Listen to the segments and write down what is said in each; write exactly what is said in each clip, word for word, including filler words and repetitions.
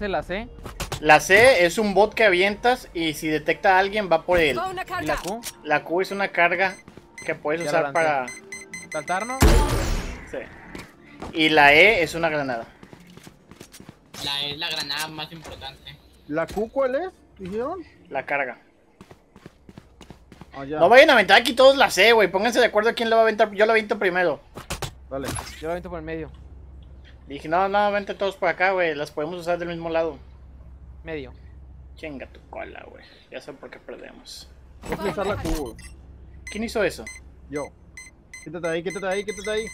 hace la C? La C es un bot que avientas y si detecta a alguien va por él. ¿Y la Q? La Q es una carga que puedes Ya usar la para... ¿Saltarnos? Sí. Y la E es una granada. La es la granada más importante. ¿La Q cuál es? ¿Dijeron? La carga. Ah, ya. No vayan a aventar aquí todos la C, güey. Pónganse de acuerdo a quién lo va a aventar. Yo lo aviento primero. Vale. Yo la aviento por el medio. Dije, no, no, vente todos por acá, güey. Las podemos usar del mismo lado. Medio. Chinga tu cola, güey. Ya sé por qué perdemos. Voy a utilizar la Q, güey. ¿Quién hizo eso? Yo. Quítate ahí, quítate ahí, quítate ahí.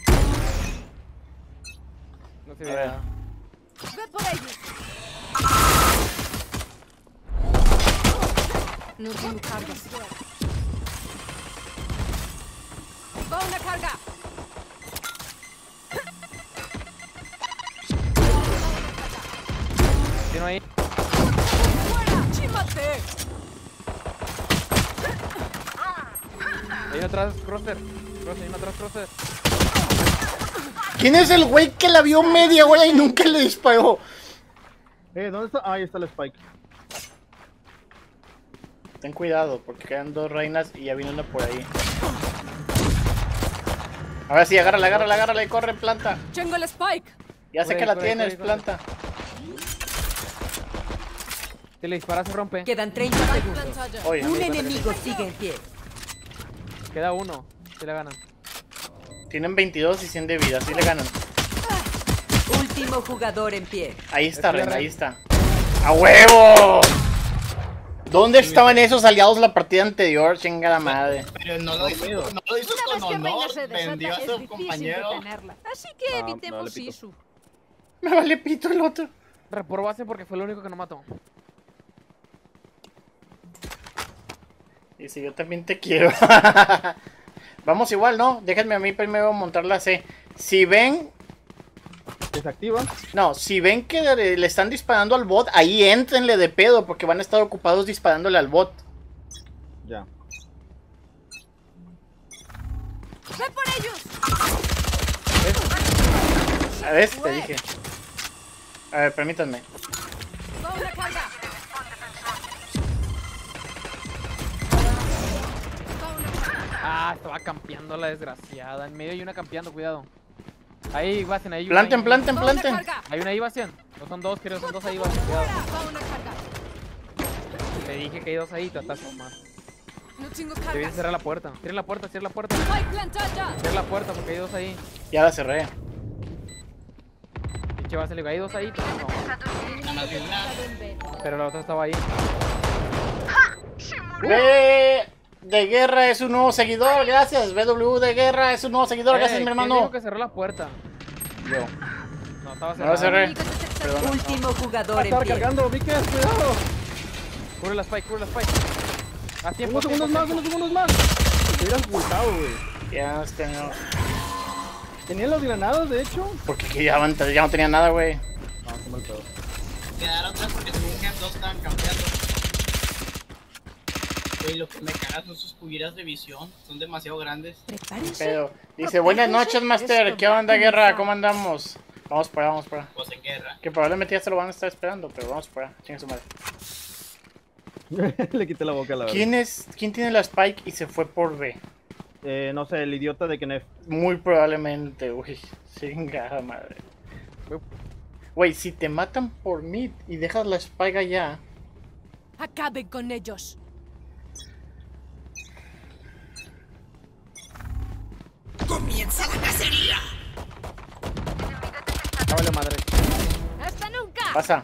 No se A ve ver. nada. Ve por ellos. No tengo cargas. Va una carga. ¿Tiene ahí? ¡Fuera! ¡Chímate! Hay uno atrás, Crosser. Crosser, hay uno atrás, Crosser. ¿Quién es el güey que la vio media hora y nunca le disparó? Eh, ¿dónde está? Ah, ahí está el Spike. Ten cuidado, porque quedan dos reinas y ya viene una por ahí. Ahora sí, agárrala, agárrala, agárrala y corre, planta. Tengo el Spike. Ya sé Corre, que la corre, tienes, corre, corre. planta. Si le disparas se rompe. Quedan treinta segundos. Pantalla. Oye, Un enemigo sigue en pie. Queda uno. Si la ganan. tienen veintidós y cien de vida, así le ganan. Último jugador en pie. Ahí está, Es que la reina, ahí reina- está. ¡A huevo! ¿Dónde estaban esos aliados la partida anterior? Chingada madre. Pero no lo hizo, no lo hizo Una vez con que honor, Reina se desata, vendió a es su difícil compañero. detenerla. Así que Ah, evitemos vale, pito. eso. Me vale pito el otro. Repor base porque fue el único que no mató. Y si yo también te quiero. Vamos igual, ¿no? Déjenme a mí primero montar la C. Si ven... Desactiva. No, si ven que le le están disparando al bot, ahí éntrenle de pedo, porque van a estar ocupados disparándole al bot. Ya. ¡Ve por ellos! A ver, te dije. A ver, permítanme. Va una carga. Va una carga. Ah, estaba campeando la desgraciada. En medio hay una campeando, cuidado. Ahí, Bastian, ahí. Planten, ahí, planten, Va una planten. carga. Hay una ahí, Bastian. No son dos, creo, son dos ahí, Bastian. Cuidado. Va una carga. Te dije que hay dos ahí, tratas de más. No tengo Te vienes a cargas. cerrar la puerta. Cierra la puerta, cierra la puerta. Spike plantada. Cierra la puerta porque hay dos ahí. Ya la cerré. Pinche base, le digo, hay dos ahí, pero no. Nada más de una. Pero la otra estaba ahí. B de Guerra es un nuevo seguidor, gracias. B W de Guerra es un nuevo seguidor, Eh, gracias mi ¿quién hermano. dijo que cerró la puerta? Yo. No, estaba No la cerrada. cerré. Perdón. Último Va a jugador en estar pie. cargando, Viques, cuidado. Cubre la spike, cubre la spike. A tiempo, Unos segundos tiempo, más, tiempo. unos segundos más. Te hubieras ocultado, güey. Ya este no. Tenían las granadas, de hecho. Porque que ya, van- ya no tenía nada, güey. Ah, qué mal pedo. Quedaron tres porque según que dos estaban campeando. Güey, lo que me caga son sus cubillas de visión. Son demasiado grandes. Prepárense. Pero dice, buenas noches, Master. ¿Qué onda, Guerra? ¿Cómo andamos? Vamos para allá, vamos para allá. Pues en guerra. Que probablemente ya se lo van a estar esperando, pero vamos para allá. Chinga su madre. Le quité la boca a la verdad. ¿Quién es? ¿Quién tiene la Spike y se fue por B? Eh, no sé, el idiota de Kenneth. Muy probablemente, güey. Chingada madre. Güey, si te matan por mid y dejas la Spike allá. Acaben con ellos. Ah, vale, madre. ¡Hasta nunca! Pasa.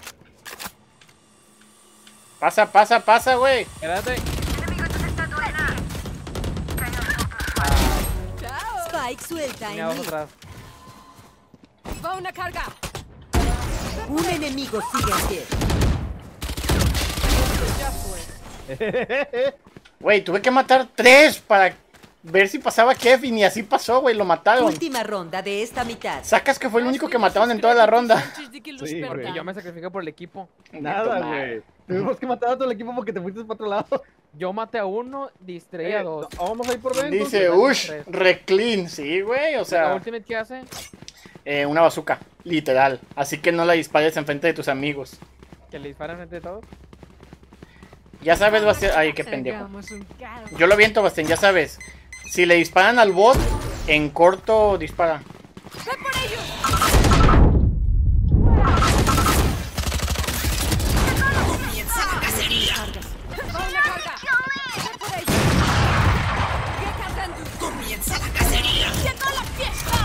Pasa, pasa, pasa, güey. Quédate. ¡Chao! Spike suelta Tenía en dos mí. atrás. Va una carga. Un enemigo sigue en pie. Ya fue. Güey, tuve que matar tres para ver si pasaba Kevin y así pasó, güey. Lo mataron. Última ronda de esta mitad. Sacas que fue el único que mataron en toda la ronda. Sí, Porque yo me sacrifiqué por el equipo. Nada, güey. Tuvimos que matar a todo el equipo porque te fuiste para otro lado. Yo maté a uno, distraí Eh, a dos. no, vamos a ir por Ben. Dice, entonces. ush, reclean. Sí, güey, o ¿La sea, ultimate qué hace? eh, una bazooka, literal. Así que no la dispares enfrente de tus amigos. Que le disparan frente de todos. Ya sabes, Bastián. Ay, qué pendejo. Hagamos un caos. Yo lo viento, Bastián, ya sabes. Si le disparan al bot, en corto dispara. ¡Ve por ellos! ¡Va una carga! ¡Ve por ellos! ¡Recargando! ¡Comienza la cacería! ¡Llegó la fiesta!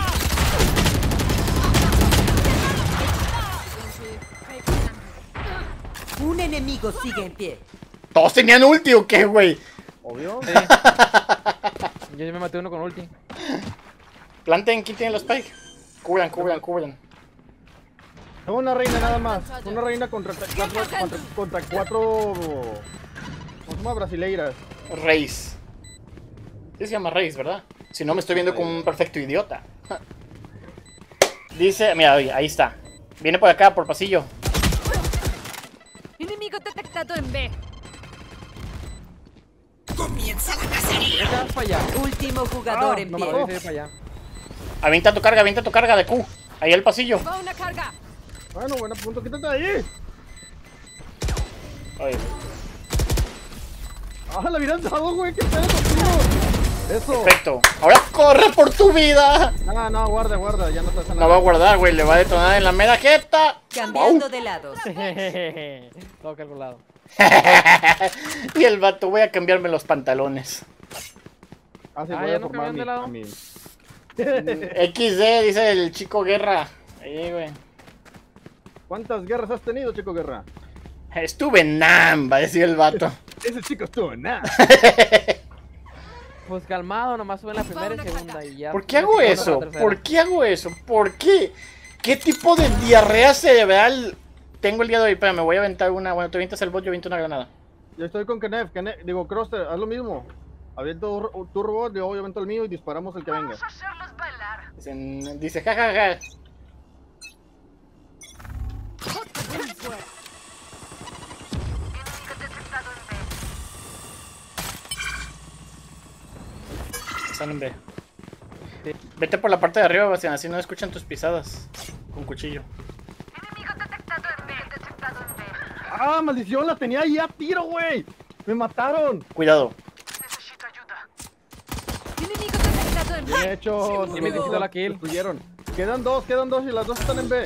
Un enemigo sigue en pie. ¿Todos tenían ulti o qué, güey? Obvio. Sí. Yo ya me maté uno con ulti. Planten, quiten los spike. Cubran, cubran, cubran. Tengo una reina nada más. Una reina contra cuatro. Contra, contra cuatro. ¿Cómo se llama? Brasileiras. Reis. Sí se llama Reis, ¿verdad? Si no me estoy viendo como un perfecto idiota. Dice, mira, oye, ahí está. Viene por acá, por pasillo. Enemigo detectado en B. ¿Qué te vas para allá? Último jugador Ah, en no pie. mató. Voy a ir para allá. Avienta tu carga, avienta tu carga de Q. Ahí el pasillo. ¡Va una carga! Bueno, buena punto. Quítate de ahí. Oye, Ah, la hubieran dado, güey. ¿Qué pedo contigo? Eso. perfecto. Ahora corre por tu vida. No, no, guarda, guarda. Ya no te hace nada. No va a guardar, güey. Le va a detonar en la mera jeta. Cambiando de lados. Todo calculado. Y el vato, voy a cambiarme los pantalones. Ah, sí, Ah, voy ya a no formar cambian de mi, lado. a mi- equis de, dice el chico Guerra. Ahí, güey. ¿Cuántas guerras has tenido, chico guerra? Estuve en Nam, va a decir el vato. Ese chico estuvo nada. Pues calmado, nomás suben la primera y segunda y ya. ¿Por qué hago Ya se eso? la tercera. ¿Por qué hago eso? ¿Por qué? ¿Qué tipo de diarrea cerebral tengo el día de hoy? Espera, me voy a aventar una. Bueno, tú avientas el bot, yo aviento una granada. Yo estoy con Kenneth, Kenneth, digo, Croster, haz lo mismo. Aviento tu robot, yo avento el mío y disparamos el que venga. Dicen- dice, jajaja. Están en B. Sí. Vete por la parte de arriba, Bastián, así no escuchan tus pisadas. Con cuchillo. ¡Ah, maldición! La tenía ahí a tiro, güey. Me mataron. Cuidado. Enemigo detectado en Bien B. hecho. Sí, me nos quitó la kill. destruyeron. Quedan dos, quedan dos y las dos están en B.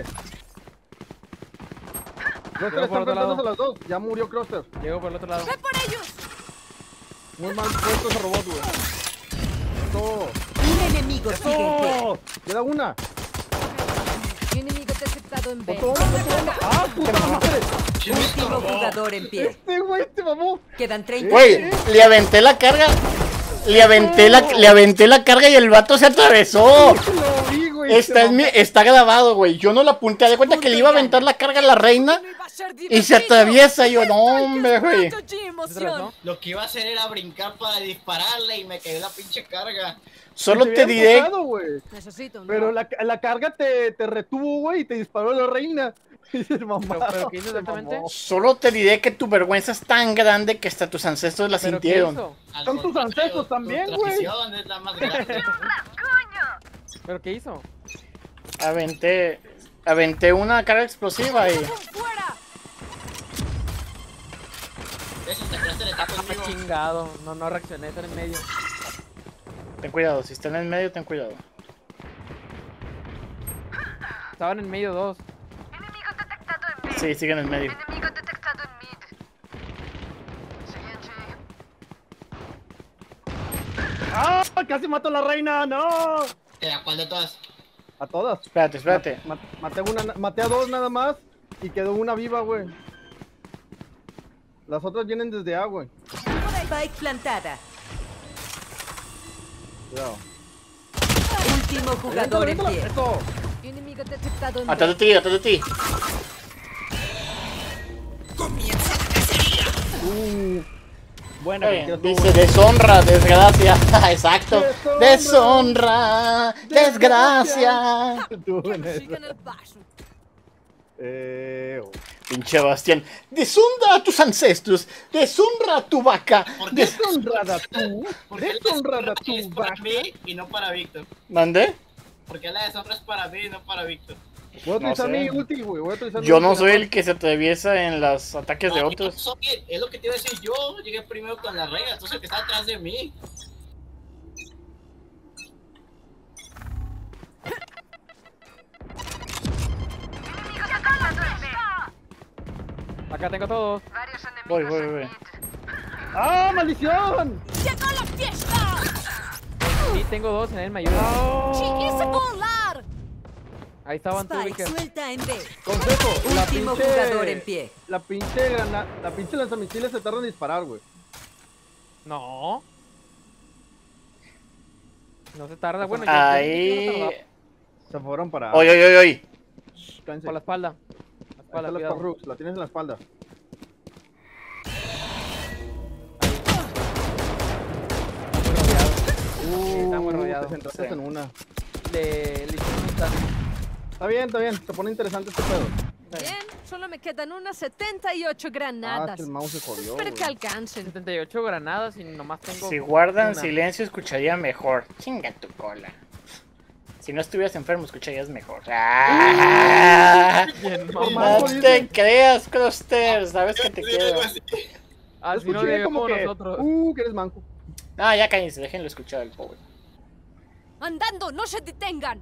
Croster por está otro enfrentándose lado. a las dos. Ya murió Croster. Llego por el otro lado. ¡Ve por ellos! Muy mal puesto ese robot, güey. Eso. Un enemigo sigue en pie. ¡Eso! Queda una. Enemigo detectado en B. Botón, botón. ¡Ah, puta madre! Último jugador en pie. Este güey te mamó. Quedan treinta. Güey, le aventé la carga. Le aventé la, le aventé la carga y el vato se atravesó. Lo vi, güey. Está, te en mi- mamó. está grabado, güey. Yo no la apunté. De cuenta que le iba a aventar la carga a la reina No iba a ser y se divertido. atraviesa. Y yo, no, hombre, güey. ¡Qué ¿Se emoción! atravesó? Lo que iba a hacer era brincar para dispararle y me quedé la pinche carga. Solo Se te hubiera diré. enfocado, güey. Necesito un Pero drop. la, la carga te, te retuvo, güey, y te disparó la reina. Y se mamaron, ¿Pero- pero qué hizo se exactamente? mamó. Solo te diré que tu vergüenza es tan grande que hasta tus ancestros la ¿Pero qué sintieron. hizo? Al Son tus contrario, ancestros tu también, güey. tradición es la más grande. ¿Pero qué hizo? Aventé. Aventé una carga explosiva y. ¡Fuera! Eso te crees que está Ah, conmigo. chingado. No, no reaccioné, están en medio. Ten cuidado, si están en medio, ten cuidado. Estaban en medio dos. Sí, siguen en medio. ¡Ah! ¡Casi mato a la reina! ¡No! ¿De la cual de todas? A todas. Espérate, espérate. Ma- maté, una, maté a dos nada más y quedó una viva, güey. Las otras vienen desde A, güey. Spike plantada. Cuidado. Último jugador en pie. ¡Eso! Enemigo detectado en Atrás de B. ti, atrás de ti. Uh, buena, Oye, que estuvo dice buena. deshonra, desgracia. Exacto. Deshonra. Deshonra, desgracia. Estuvo buena esa. Sigan el paso. Eh, Pinche Bastián. Deshonra a tus ancestros. Deshonra a tu vaca. ¿Por qué? Des- deshonrada tú. ¿Por qué la Deshonrada deshonra tú, es para vaca. mí y no para Víctor? ¿Mandé? ¿Por qué la deshonra es para mí y no para Víctor? Voy a No utilizar sé. mi ulti, güey. Voy a utilizar mi Yo ulti, no soy nada el que se atraviesa en los ataques de No, otros. yo soy- es lo que te iba a decir yo. Llegué primero con la Reyna, entonces el que está atrás de mí. Acá tengo todos. Voy, voy, voy. más. ¡Ah, maldición! ¡Llegó la fiesta! Sí, tengo dos, en él me ayuda. ¡Chiquise volar! Ahí estaban tú, Spike Vicker. suelta en B. Consejo, la Último pinche... jugador en pie. La pinche granada... La pinche lanzamisiles se tarda en disparar, güey. No. No se tarda, bueno, yo- yo- yo no Ahí. tardaba. Se fueron para... Oye, oye, oye, oye. Shh, cállense. Por la espalda. La Ahí espalda, está la cuidado. Sparrux, la tienes en la espalda. Está muy Uh, rodeado. Te centraste Sí. en una. Le, le hicimos un tan- Está bien, está bien. Se pone interesante este pedo. Bien, solo me quedan unas setenta y ocho Ah, granadas. es que el mouse se jodió, Espero que güey. alcancen. setenta y ocho granadas y nomás tengo. Si guardan una. silencio, escucharía mejor. Chinga tu cola. Si no estuvieras enfermo, escucharías mejor. ¡Ah! Bien, Por mamá. No más- te creas, Cluster. Sabes que te Sí, quiero. algo así. Así no Escuché le como como que... nosotros. Uh, que eres manco. No, ya cállense, déjenlo escuchar al pobre. ¡Andando! ¡No se detengan!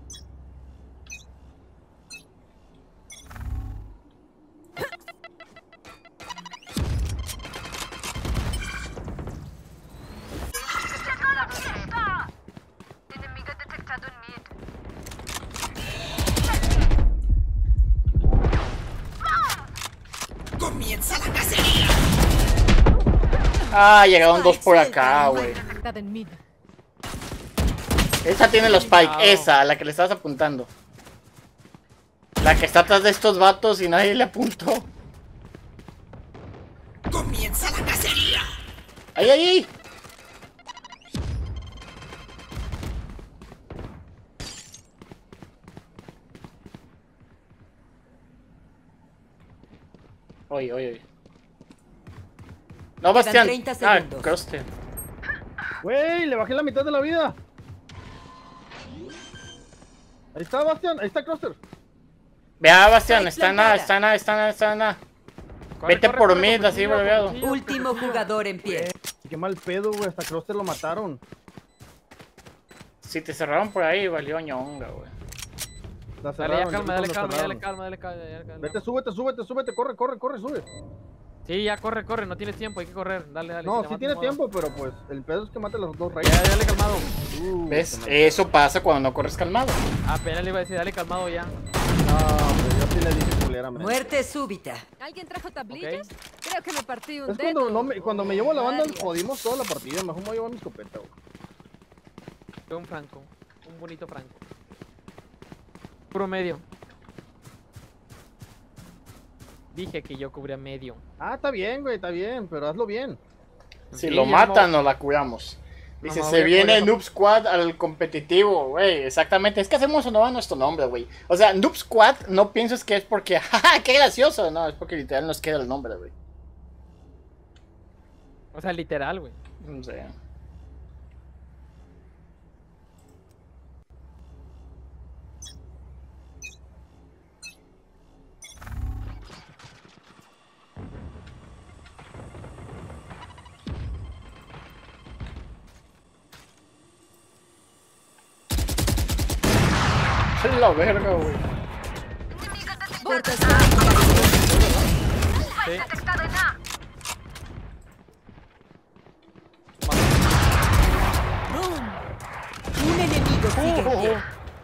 Ah, llegaron dos por acá, güey. Detectada en mid. Esa tiene los spike, Cuidado. esa, a la que le estás apuntando. La que está atrás de estos vatos y nadie le apuntó. ¡Comienza la cacería! ¡Ahí, ahí, ahí! Oye, oye, oye. No, Bastián. treinta Ah, segundos. Cluster. Güey, le bajé la mitad de la vida. Ahí está, Bastian. Ahí está Cluster. Vea, Bastián, Spike está nada, plantada. está nada, está nada, está nada. Corre, Vete corre, por corre, mid, con así, cuchillo, con breveado. cuchillo, con Último cuchillo. jugador en pie. Qué mal pedo, güey. Hasta Cluster lo mataron. Si te cerraron por ahí, valió ñonga, güey. La Dale, cerraron, ya calma, ya dale la calma, cerraron. dale calma, dale calma, dale calma. Vete, súbete, súbete, súbete. Corre, corre, corre, sube. Sí, ya corre, corre, no tienes tiempo, hay que correr. Dale, dale. No, si te sí mata, tiene ni modo. tiempo, pero pues el pedo es que mate a los dos Ya, reyes. dale calmado. Uh, ¿Ves? qué mal. Eso pasa cuando no corres calmado. Apenas le iba a decir, dale calmado ya. No, pues yo sí le dije culera, man. Muerte súbita. ¿Alguien trajo tablillas? Creo que me partí un Es dedo. cuando, no me, cuando me llevo la banda, Varias. jodimos toda la partida. Mejor me voy a llevar mi escopeta, güey. Fue un franco, un bonito franco. Puro medio. Dije que yo cubría medio. Ah, está bien, güey, está bien, pero hazlo bien. Si Sí, lo ya matan, no- nos la curamos. Dice, No, me se voy a viene poner- Noob Squad al competitivo, güey. Exactamente. Es que hacemos honor a nuestro nombre, güey. O sea, Noob Squad, no pienses que es porque, jaja, qué gracioso. No, es porque literal nos queda el nombre, güey. O sea, literal, güey. No sé. Es la verga, güey. Puertas Sí. Un enemigo sigue en pie.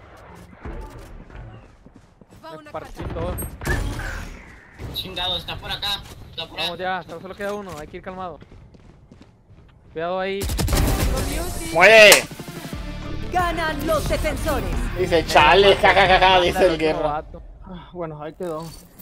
Va Me una partí carta. todo. Chingado, está por acá. Está por Vamos acá. ya, solo queda uno, hay que ir calmado. Cuidado ahí. ¡Muere! Ganan los defensores. Dice, chale, jajajaja, dice el Ándale, guerra. novato. Ah, bueno, ahí quedó.